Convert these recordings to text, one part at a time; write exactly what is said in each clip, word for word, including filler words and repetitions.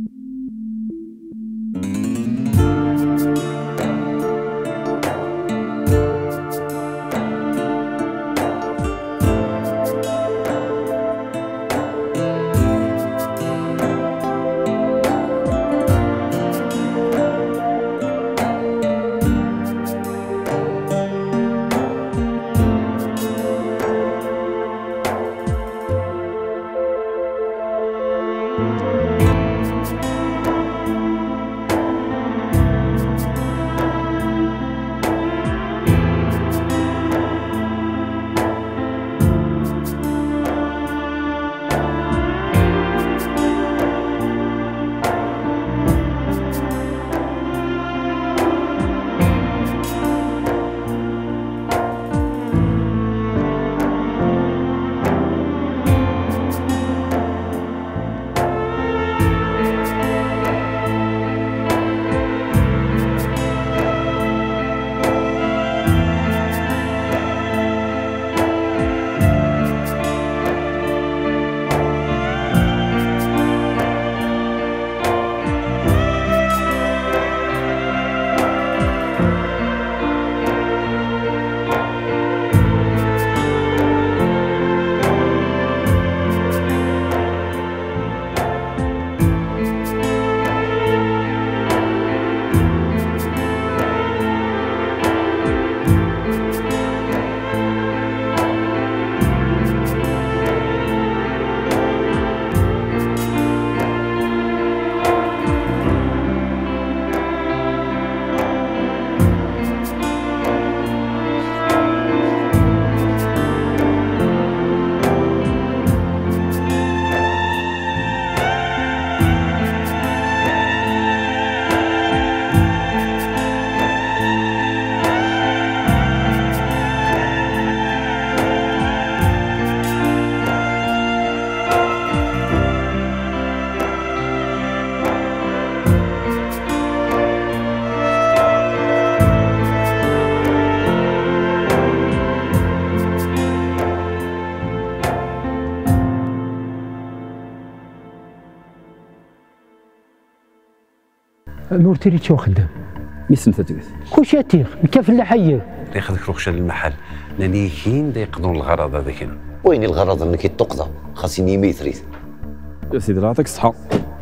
نور تيريتشو خدام ميسم تتقث كلشي تيغ كيف الحي ياخذك رخصه للمحل لاني كاين دا يقضون الغرض هذاك هنا. وين الغرض انك تقضى خاصني ميتريز يا سيدي يعطيك الصحة.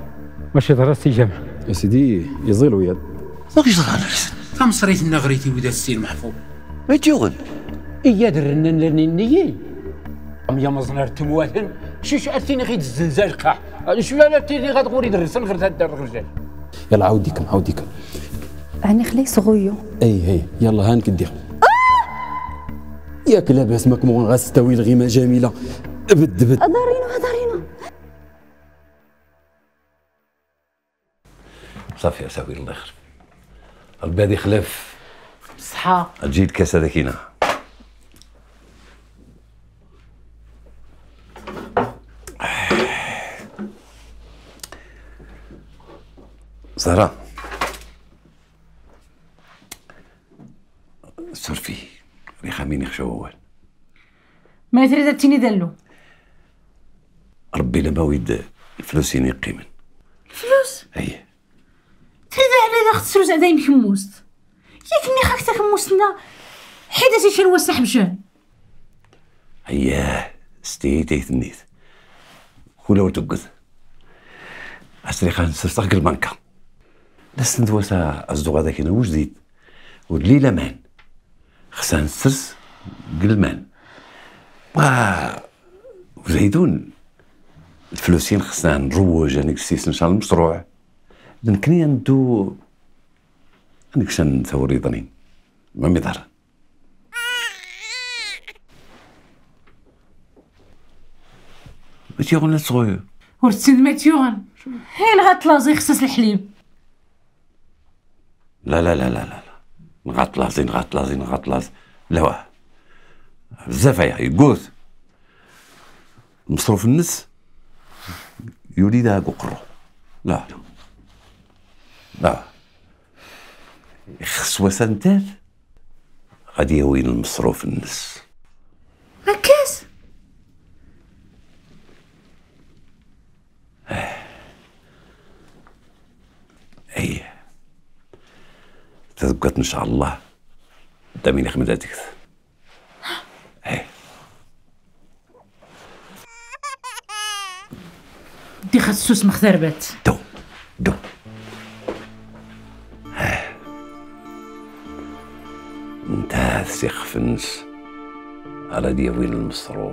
ماشي درستي جامع يا سيدي يزيل وياد ما كيش طلع نفس تم صريت النغريتي ودا السيل محفوظ ما تيوغن إيا درنا لنيني يا مزنار تمواتن شيش أرتيني غير الزنزال قاع شو لا أرتيني غتغوري يدرسن غير هاد الرجال. يلا عاوديكم عاوديكم أنا خلي صغيو اي هي يلا هانك دير ياك لاباس ماكمون غاستوي الغيمه جميله بد بد أدارينا أدارينا صافي اساوي الله يخلف البادي خلاف صحة تجي الكاس هذاك هنا زهرة سرفي ريخا مين يخشى اول ما تريد تيني دلو ربي لما ويد الفلوس يقيمن الفلوس ايه تريد على داخل تسروس عداي مكموست ياك خاك تكموستنا حيدا تيشان وسح بشان اياه ستيتي ثنيت ولا وتقذ أسري خان سرسق البنكة لست ندوسا أصدقاء ذاك هنا وجديد ودلي لمان خسان سرس قلمان بغا وزيدون الفلوسين خصنا نروج هنيك السيس ان شاء الله المشروع لكن ندو هنيك شان ثوري ظنين ما ميظهر ماشي غنى صغير ورتسند ماتيوغن هين غاتلازي خصص الحليب لا لا لا لا لا نغاتلازي نغاتلازي نغاتلازي لا واه بزاف يقوث مصروف النس يولي ذا قرو لا لا خصوة سنتات غادي يوين المصروف النس هكاس تذكرت ان شاء الله داميني خمداتك ايه دي خصوص مختربات دو دو ها انت سيخفنس على ديوين المصروف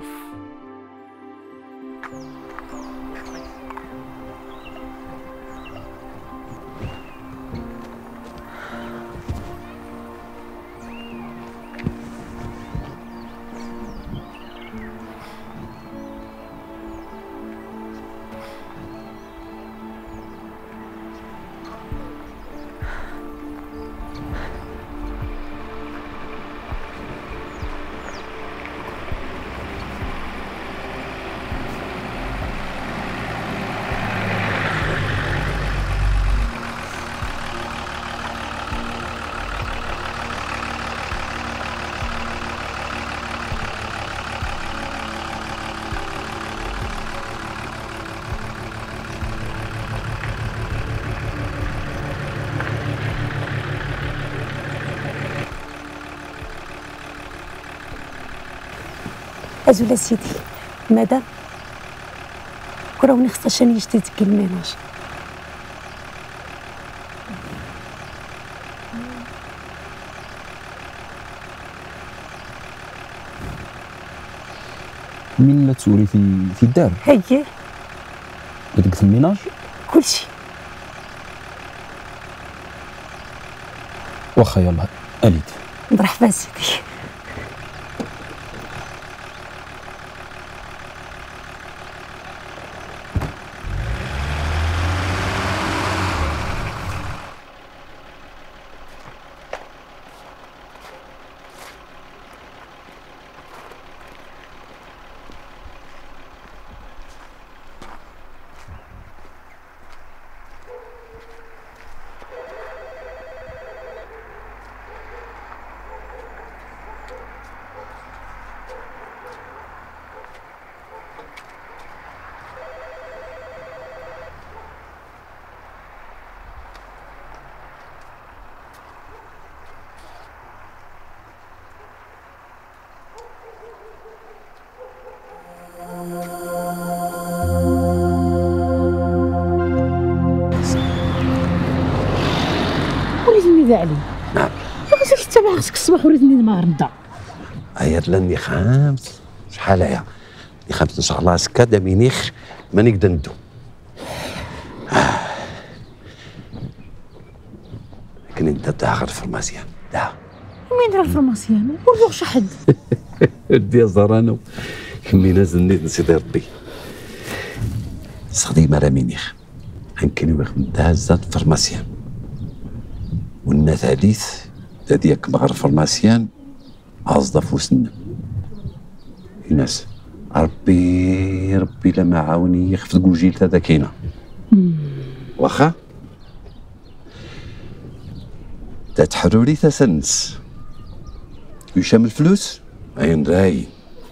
أزول سيدي مادام كراوني خصها شاني جديد الميناج. من لا تسولي في في الدار هي بدك الميناج كلشي. واخا يلاه اليت مرحبا سيدي. وليدني ذا علي. نعم. خاصك تتابع خاصك الصباح وليدني المغرب نضع. عيط لاني خامس شحال هي؟ اللي خامس ان شاء الله سكا دامينيخ ما نقدر ندو. آه. لكن انت داخل الفرماسيان دا وين راه الفرماسيان؟ ورجوع شحد. ودي يا زرانو كمي نازل نيت نسيت ربي. استخدم رامينيخ هنكني واخد دازات فرماسيان. والنا ثالث ديك مغر فرماسيان عاصدة وسنا الناس ربي ربي لما عاوني يخفض كوجيل هذا كاينه واخا تتحروري تسنس يشام الفلوس عين راي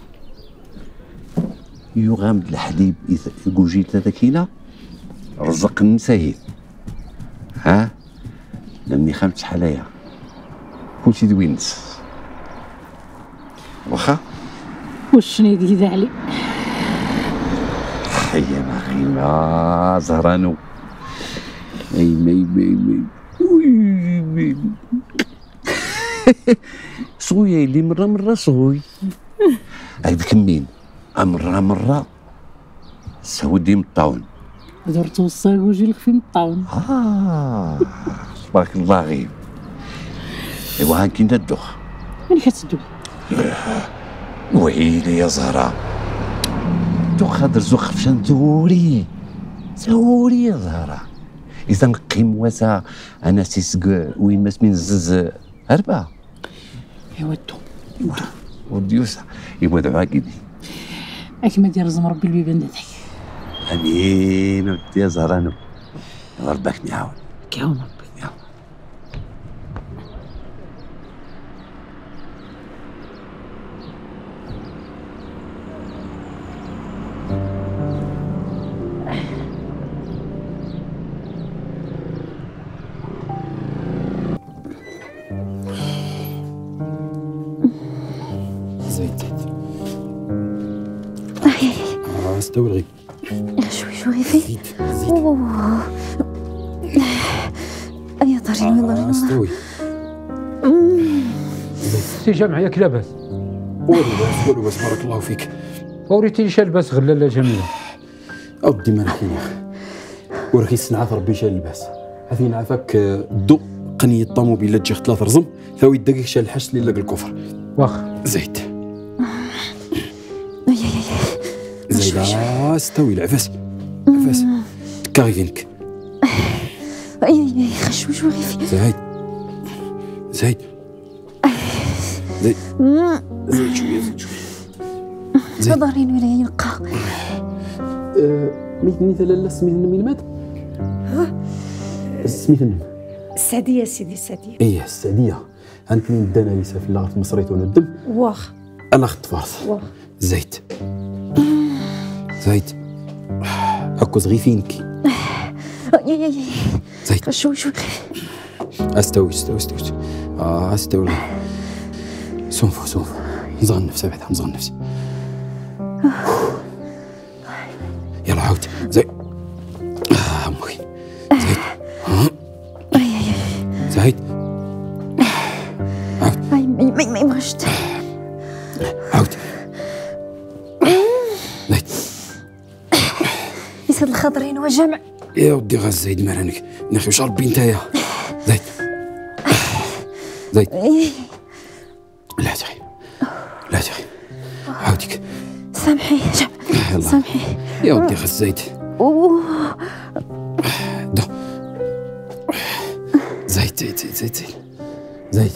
يغامد الحليب كوجيل هذا كاينه رزق النسايد ها لاني خمس حلايا كلشي دوينس واخا واش شنيدي ذا علي؟ حيا ما خيما زهرانو مي مي مي مي مي صويا اللي مرة مرة صوي هاك مين مرة مرة سودي مطاون درت وصاك وجي لك في مطاون. اه تبارك الله غيب ايوا هاكي ندوخ من كتدوخ؟ ويلي يا زهرة دوخ هادر زوخ فشان زوري زوري يا زهرة إذا نقيم واسا أنا سيسق وين ما سمين زز هربا ايوا دو دو وديوسا يبغى دعاء كيدي اكما دير زم ربي البيبان داتك. امين ودي يا زهرانو ربك نعاون كيعاون ربي. يلا استوي الغيب. شوي شوي في زيد زيد. أوه. يا طريق والله. استوي. سي جامع ياك لاباس؟ والو باس والو باس، بارك الله فيك. وريتيني شال لباس غلاله جميله. اودي ما نحكي يا اخي، ورخي السنعات ربي شال الباس. هذه عافاك الضوء قنية الطوموبيل تجي ثلاث رزم ثاوي الدقيق شال الحش اللي لقى الكفر. واخا زيد أي أي أي. زيد. آه استوي العفاس عفاس كاغينك. أي أي أي خشوي شوي في. زيد زيد زيد زيد شوية زيد شوية زيد. ظهرين ولا ينقى. ميت نيت لالا سميت النمي المات. سميت النم السعدية سيدي السعدية. ايه السعدية. انت من دانا ليس في اللغة مصريت وندم. واخ انا اخت فارس. واخ. زيد زيد هكو صغيفينك. أي أي أي. زيد شوي شوي. استوي استوي استوي اه استوي. سونفو سونفو نزغن نفسي بعد نزغن نفسي. يلا عاود زيد. آه امي زيد. أي أي أي. زيد أي ما ما ما يبغاش. عاود زيد. يسد الخضرين وجمع. يا ودي غاز زيد مرانك نخي واش ربي نتايا. زيد زيد. لا تخي لا تخي عاودك. سامحي جمع. يلا سامحي. يا ودي غاز زيد. أوه. دو زيد زيد زيد زيد زيد زيد.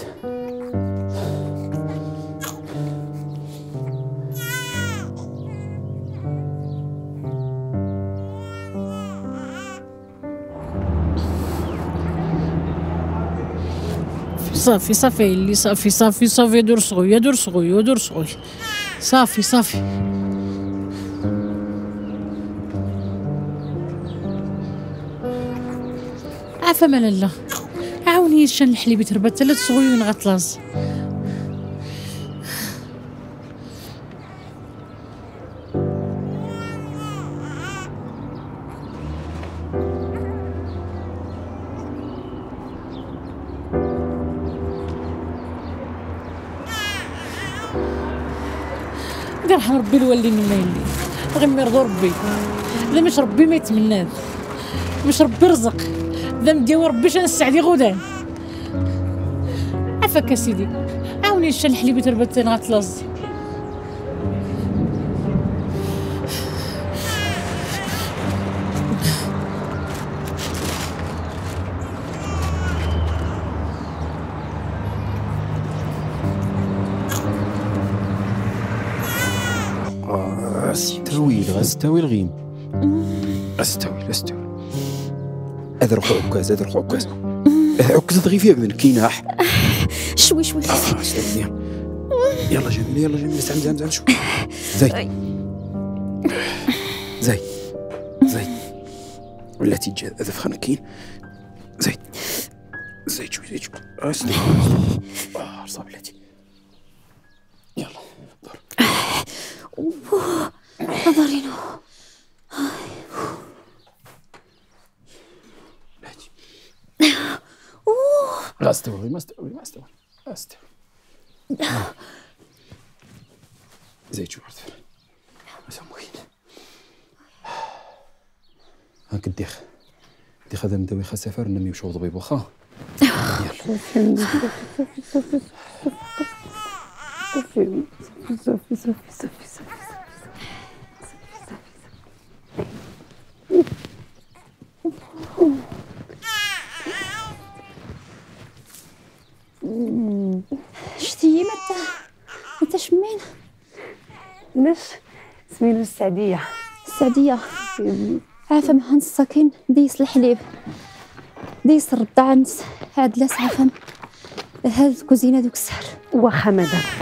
صافي صافي اللي صافي صافي صافي دور صغوية دور صغوية دور صغوية صافي صافي. عافا ما لالا عاوني شان الحليب تربت ثلاث صغيون غطلاز. يرحم ربي الوالدين ما يلي غير يرضو ربي. لا مش ربي ما يتمناه، مش ربي رزق ذا مديو ربي شان السعدي غودان. عفاك سيدي عاوني شان الحليب تربت غطلاز. استوي استوي الغيم. استوي استوي. هذا روح عكاز هذا روح عكاز. عكاز تغي فيك ذن كيناح. شوي شوي. آه استوي. يلا جميل يلا جميل. زعم زعم زعم شوي. زيد زيد زيد. ولا تيجي هذا فخنكين. زيد زيد شوي زيد شوي. استوي. اه رصا بلاتي. يلا دور. أوه نظرينو. أوه لا استوي ما استوي ما استوي ما استوي. زيد شو عرفت مسموين. هاك الديخ الديخ هذا مداوي خا سفر نمي وشو ضبيب واخا. صافي صافي صافي صافي صافي صافي. شتي متى متى شمين ناش سمينو السعدية. السعدية عافا مهنس الساكن ديس الحليب ديس الرضع نس عاد لاس عافا هاد الكوزينة دوك السهر. واخا مدام.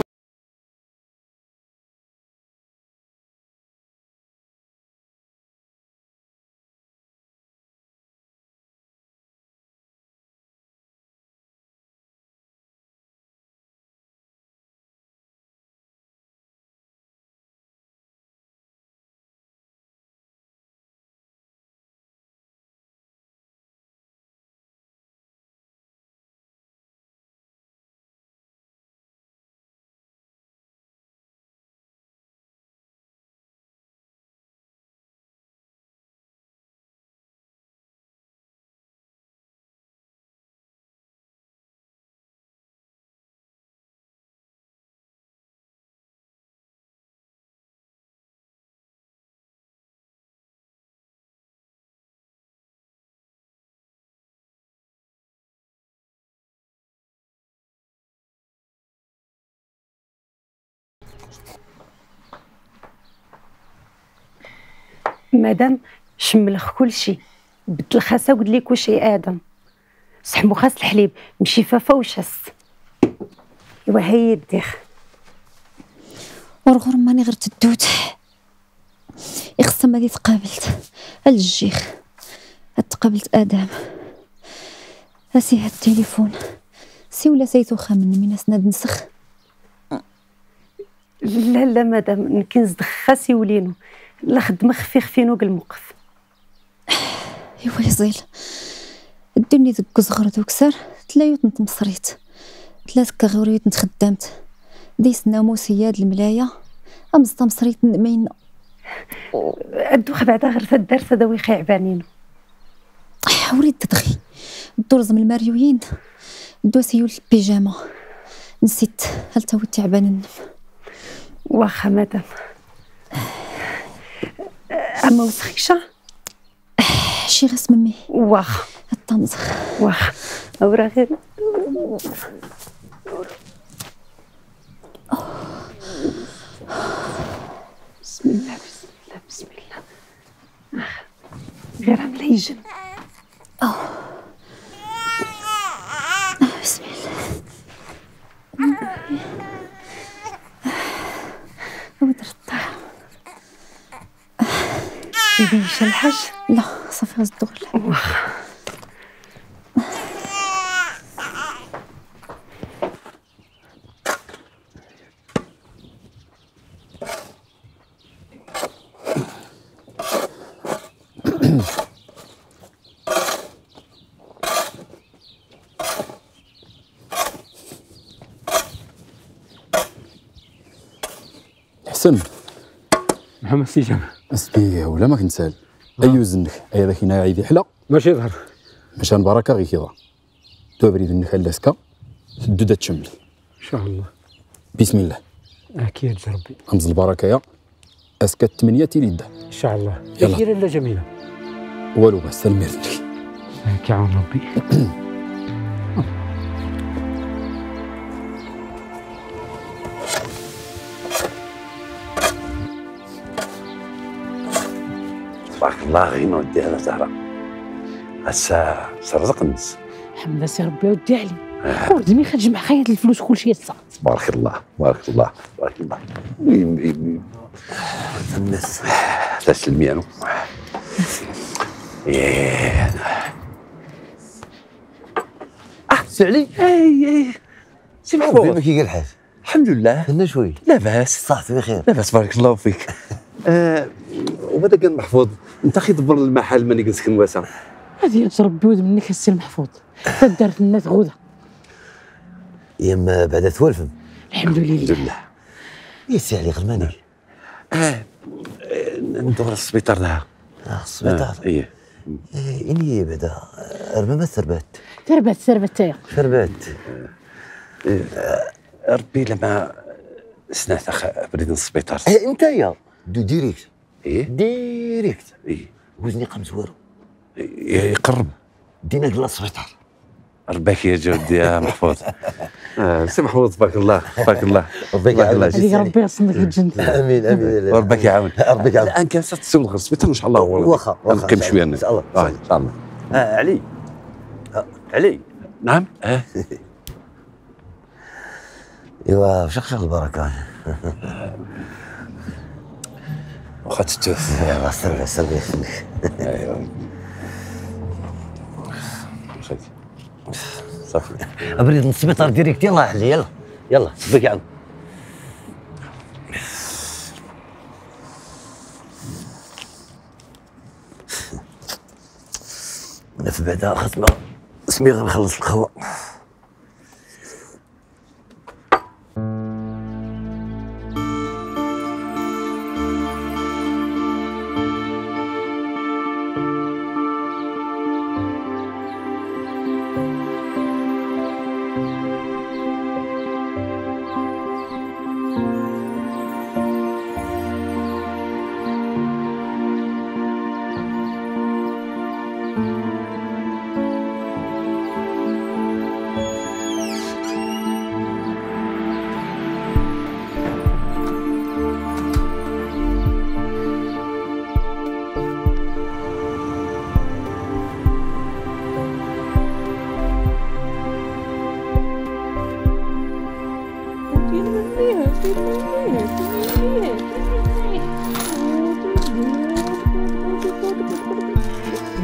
مادام شملخ كل شيء بدل خاصة قد ليك وشي ادم صحمو خاص الحليب مشي فافا وشس ايوا هي يديخ ورغور ماني غير تدوت يخصم هادي تقابلت الجيخ تقابلت ادم اسي هاد التليفون سي ولا سيتو خامن من اسناد نسخ. لا لا مادام نكنزد خاصي ولينو لا خدمه خفي خفينو الموقف. ايوا يزيل الدنيا دك صغر دوك سار تلايوت نتمصريت ثلاث كغوريت نتخدمت ديس ناموسيه د الملايه امزط مصريت مين الدوخ بعدا غير الدرس هذا ويخي عبانينو حوري تدغي الدرز من الماريوين دوسيو البيجامه نسيت هل تو تعبان النف. واخا مادام اما وسخيشه شي غاس ممي واخا الطنزخ واخا اورا غير بسم الله بسم الله بسم الله غير عم ليجن اه بسم الله ودرت الطاعة يبيش الحاج لا صافي غاز الدغل حسن محمد سي جامع اسبيه ولا ما كنت سال اي وزنك اي ذاك هنا عيدي حلا ماشي ظهر مشان بركه غير كذا تو بريد انك لاسكا تدد تشمل ان شاء الله بسم الله اكيد ربي امز البركه يا اسكت ثمانية تيليدا ان شاء الله يلا. كثير لا جميله والو بس سلمي رجلك كعون ربي تبارك الله غير ودي انا زهره هسا سرزق الناس الحمد لله سي ربي ودي علي ولدي ملي كتجمع خيط الفلوس كلشي يسا تبارك الله تبارك الله تبارك الله وي- وي- وي. الناس تسلمي عنو ياه اه سي علي اي اي سي ربي محفوظ ما كي الحال الحمد لله كنا شوي لاباس صحتي بخير لاباس بارك الله فيك آه وبدا كان محفوظ انت خي دبر المحل ماني كنسكن واسع هذه يا ربي ود منك السي المحفوظ دارت الناس غوده يما بعد ثوالفم الحمد لله الحمد لله يا سي علي غلماني اه ندور السبيطار دها اه السبيطار ايه إيه، اني بعدا ربما ثربات تربات تربات تايا ثربات ربي لما سنعت اخ بريد السبيطار إيه، انت يا دو ديريكت ايه ديريكت ايه وزني قام زوارو يقرب دينا كلا السبيطار رباك يا جودي يا محفوظ آه سي محفوظ تبارك الله تبارك الله ربك تبارك الله يعاونك. هذيك ربي يصنك الجنة امين امين وربك يعاون ربك يعاون الان كان ستسول غير السبيطار ان شاء الله هو واخا واخا نقيم شويه ان شاء الله آه، ان شاء الله آه علي آه علي نعم اه ايوا واش خشى البركه واخا تتوف يلا سر سر يخليك ايوا صافي ابريد السبيطار ديريكت يلا علي يلا يلا ربك يعاون انا في بعدا خدمه سمي غير نخلص القهوه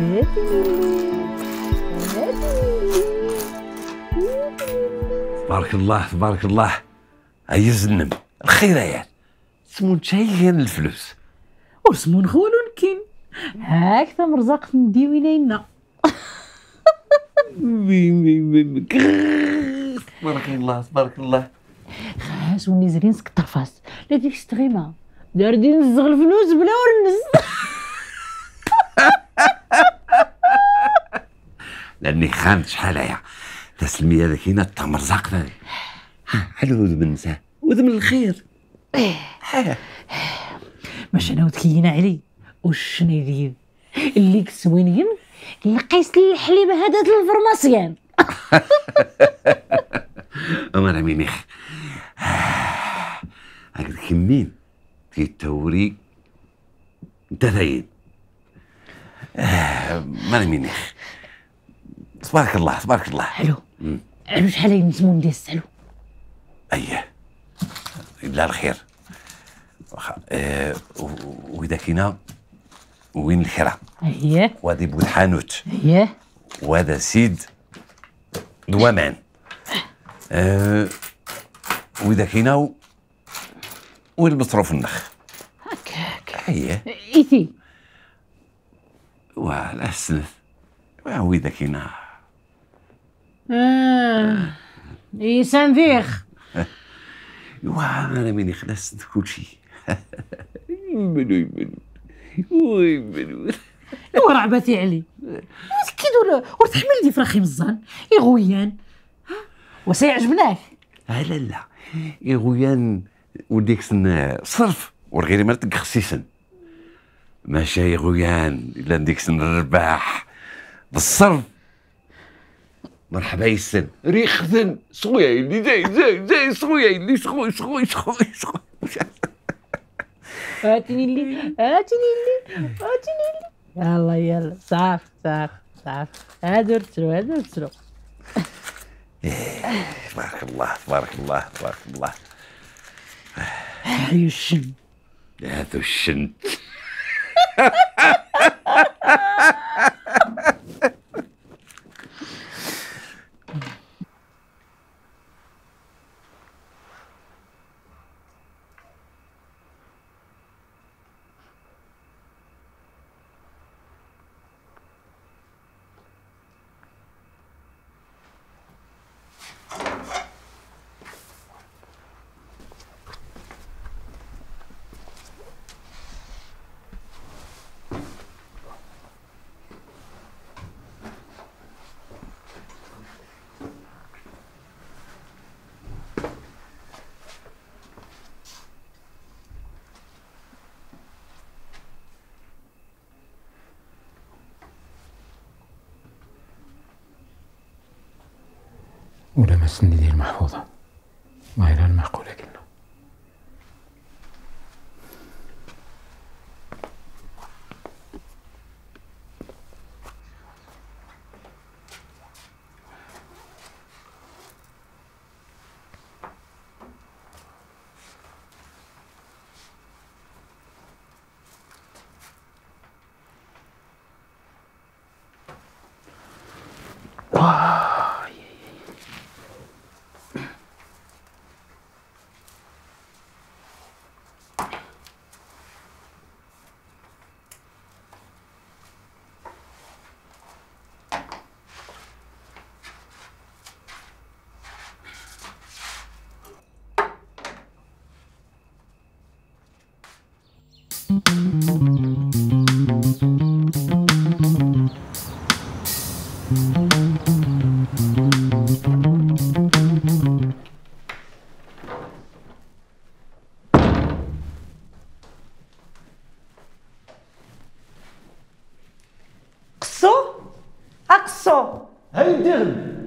تبارك الله تبارك الله. عيز النم الخير عيال. سمون شايين الفلوس وسمون خولون كين هاك ثم رزق نديوينا. تبارك الله تبارك الله. خاس ونزرين سك طرفاس لا ديك ستغيمه داردين نزغ الفلوس بلا ورنس. لاني خانت شحال هيا تسلمي هذاك هنا التمر زاقنا. ها حلو ذم النساء وذم الخير. باش انا وتكينا علي وش ندير اللي كسوينين لقيت الحليب هذا الفرماسيان. أمر عمينيخ هكذا كمين في التوري انت ثاين. ما عمينيخ تبارك الله تبارك الله. حلو علو شحال نسمو ندير السعلو. اييه لا الخير. أه وإذا كينا وين الحرا. اييه وهذا بود حانوت. اييه وهذا سيد دوامان. أه وإذا كينا وين مصروف النخ. هكاك اييه ايتي ولا السنث وإذا كينا اه يسان فيخ. يوا انا ماني خلصت كل شيء. يمنو يمنو ويمنو ايوا رعبتي علي اكيد ولا وتحمل لي فراخي مزان يغويان وسيعجبناك. لا لا لا يغويان وديك سن صرف ورغيري ما تلقى خسيسن ماشي يغويان الا ديك سن الرباح بالصرف. مرحبا يسن ريخذن سخويا اللي زي زي زي سخويا اللي سخوي سخوي سخوي سخوي. هاتيني اللي هاتيني اللي هاتيني اللي يلا يلا صاف صاف صاف هادو رتلو هادو رتلو. تبارك الله تبارك الله تبارك الله. هاي الشن هذا الشن. ولا ما سني ديال المحفوظة ما غير المعقولة قلنا. قصو اقصو هاي الدغن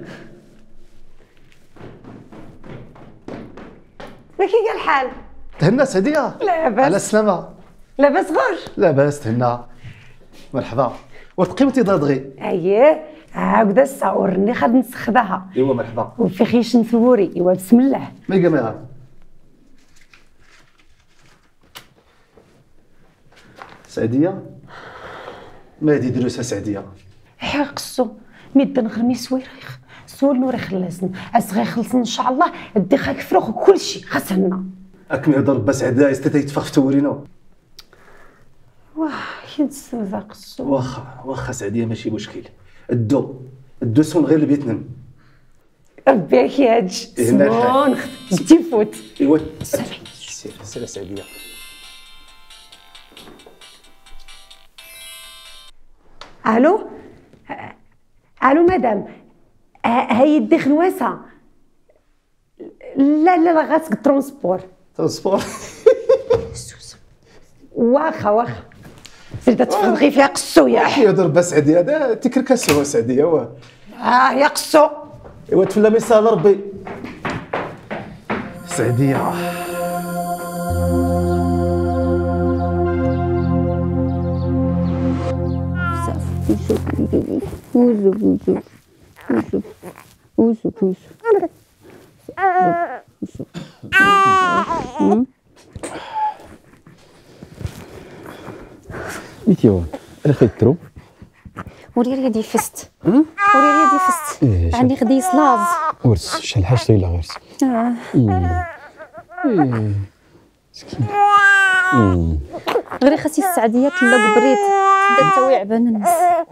ما كي قال الحال. تهنا سعدية لاباس على السلامة. لاباس غوش لاباس تهنا مرحبا وتقيمتي ضغي. اييه هاكدا الساعة ورني خاد نسخدها. ايوا مرحبا وفي خيش نثوري ايوا بسم الله. ما يلقى ما يعرف. سعدية ما هادي دروسها سعديه. حي قصو ميد نغرمي سويريخ سول نوري خلصنا اصغي خلصنا ان شاء الله دي خاك فروخ وكل شيء خاصنا. راك مهضر با سعديه استي تفخ في تورينا. واه ينسى ذا قصو. واخا واخا سعديه ماشي مشكل. الدو الدو سون غير الفيتنام. ربي يحياج سمون جدي فوت. ايوا سير سير سعديه. الو الو مدام هاي الدخن واسع. لا لا لا غاسك ترونسبور ترونسبور. واخا واخا زيد تفرغي فيها قصو يا حي يهضر با سعديه هذا تكركاسو سعديه واه. اه يا قصو. ايوا تفلا ما يسهل ربي. سعديه وزو وزو وزو وزو وزو ميتيو انا خيترو وري ريدي فست وري ريدي فست عندي غدي سلاز ورس شحال حاجه طويله غير اه غير خاصي السعديه تلا قبريت تبدا تاوي عبان الناس.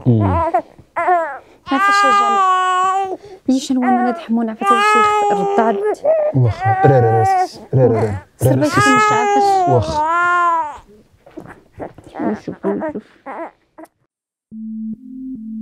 عارفه شي جامع هي شنو انا دحمون عرفتي شي الرضاد واخا را را را را را سير باش مش عارفاش واخا شوف شوف